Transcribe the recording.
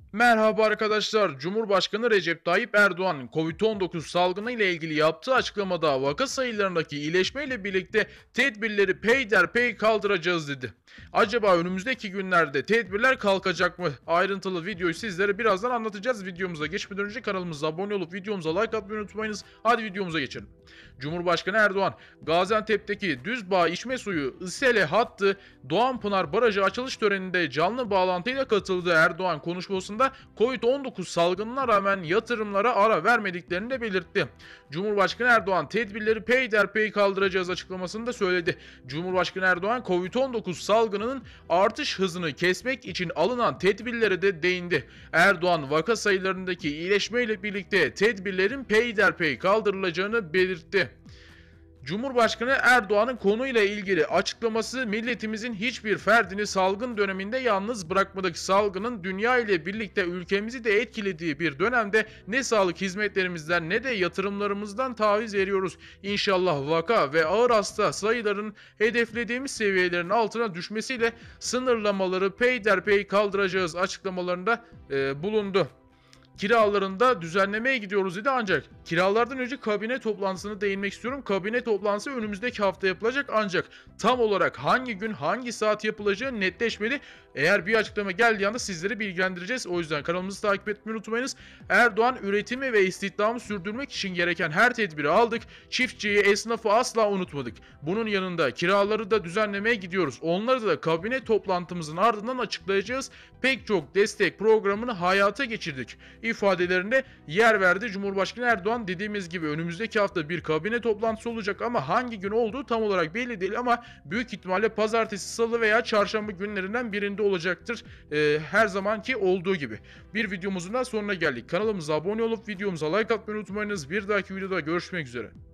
Merhaba arkadaşlar. Cumhurbaşkanı Recep Tayyip Erdoğan, Covid-19 salgını ile ilgili yaptığı açıklamada vaka sayılarındaki iyileşmeyle birlikte tedbirleri peyderpey kaldıracağız dedi. Acaba önümüzdeki günlerde tedbirler kalkacak mı? Ayrıntılı videoyu sizlere birazdan anlatacağız. Videomuza geçmeden önce kanalımıza abone olup videomuza like atmayı unutmayınız. Hadi videomuza geçelim. Cumhurbaşkanı Erdoğan, Gaziantep'teki Düzbağ içme suyu İSELE hattı Doğanpınar Barajı açılış töreninde canlı bağlantıyla katıldığı Erdoğan konuşmasında Covid-19 salgınına rağmen yatırımlara ara vermediklerini de belirtti. Cumhurbaşkanı Erdoğan tedbirleri peyderpey kaldıracağız açıklamasını da söyledi. Cumhurbaşkanı Erdoğan Covid-19 salgınının artış hızını kesmek için alınan tedbirlere de değindi. Erdoğan vaka sayılarındaki iyileşmeyle birlikte tedbirlerin peyderpey kaldırılacağını belirtti. Cumhurbaşkanı Erdoğan'ın konuyla ilgili açıklaması milletimizin hiçbir ferdini salgın döneminde yalnız bırakmadık. Salgının dünya ile birlikte ülkemizi de etkilediği bir dönemde ne sağlık hizmetlerimizden ne de yatırımlarımızdan taviz veriyoruz. İnşallah vaka ve ağır hasta sayıların hedeflediğimiz seviyelerin altına düşmesiyle sınırlamaları peyderpey kaldıracağız açıklamalarında bulundu. Kiralarında düzenlemeye gidiyoruz dedi ancak kiralardan önce kabine toplantısına değinmek istiyorum. Kabine toplantısı önümüzdeki hafta yapılacak ancak tam olarak hangi gün hangi saat yapılacağı netleşmedi. Eğer bir açıklama geldiği anda sizleri bilgilendireceğiz. O yüzden kanalımızı takip etmeyi unutmayınız. Erdoğan üretimi ve istihdamı sürdürmek için gereken her tedbiri aldık. Çiftçiyi, esnafı asla unutmadık. Bunun yanında kiraları da düzenlemeye gidiyoruz. Onları da kabine toplantımızın ardından açıklayacağız. Pek çok destek programını hayata geçirdik ifadelerinde yer verdi. Cumhurbaşkanı Erdoğan dediğimiz gibi önümüzdeki hafta bir kabine toplantısı olacak ama hangi gün olduğu tam olarak belli değil ama büyük ihtimalle pazartesi, salı veya çarşamba günlerinden birinde olacaktır. Her zamanki olduğu gibi. Bir videomuzun da sonuna geldik. Kanalımıza abone olup videomuza like atmayı unutmayınız. Bir dahaki videoda görüşmek üzere.